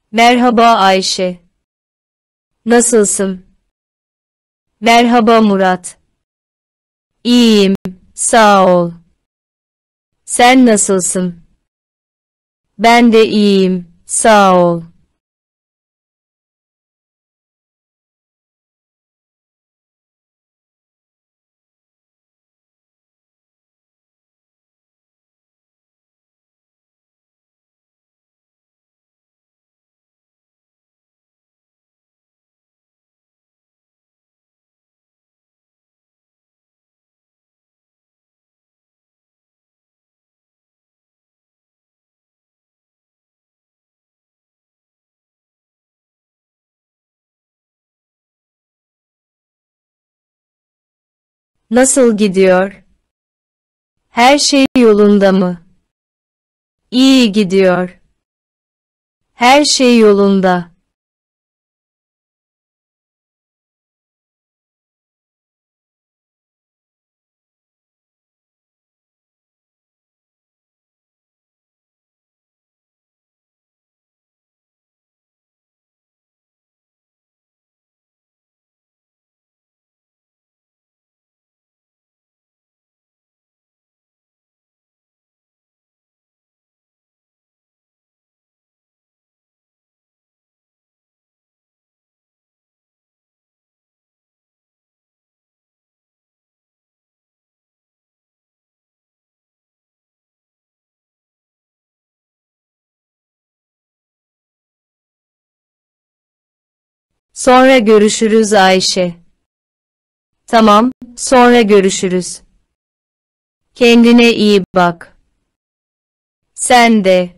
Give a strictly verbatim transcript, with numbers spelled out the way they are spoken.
Merhaba Ayşe. Nasılsın? Merhaba Murat. İyiyim, sağ ol. Sen nasılsın? Ben de iyiyim, sağ ol. Nasıl gidiyor? Her şey yolunda mı? İyi gidiyor. Her şey yolunda. Sonra görüşürüz Ayşe. Tamam, sonra görüşürüz. Kendine iyi bak. Sen de.